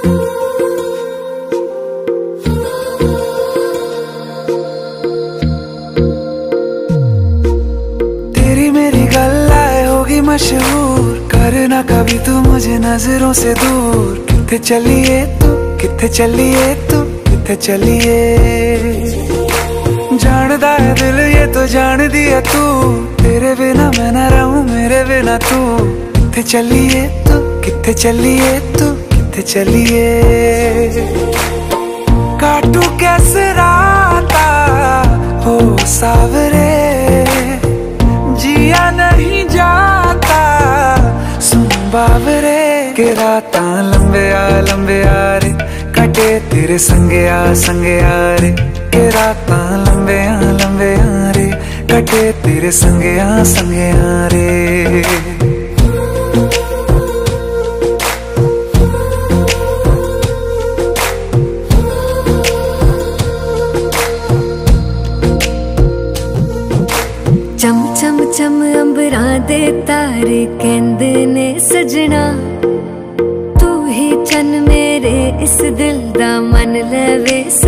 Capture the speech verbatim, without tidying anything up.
तेरी मेरी गल्लाए होगी मशहूर, करना कभी तू मुझे नजरों से दूर। किथे चलिए तू, किथे चलिए तू, किथे चलिए। जानदा है दिल ये तो जान दिया तू, तेरे बिना मैं ना रहूं मेरे बिना तू। किथे चलिए तू, किथे चलिए तू, किथे चलिए। काटू कैसे राता हो सावरे, जिया नहीं जाता सुन बावरे। के राता लंबे आ लंबे आ रे, कटे तेरे संगे आ संगे आ रे। के राता लंबे आ लंबे आ रे, कटे तेरे संगे आ संगे आ रे। चम चम चम अंबरां दे तारे कहंदे ने सजना, तू ही चन मेरे इस दिल दा मन लवे।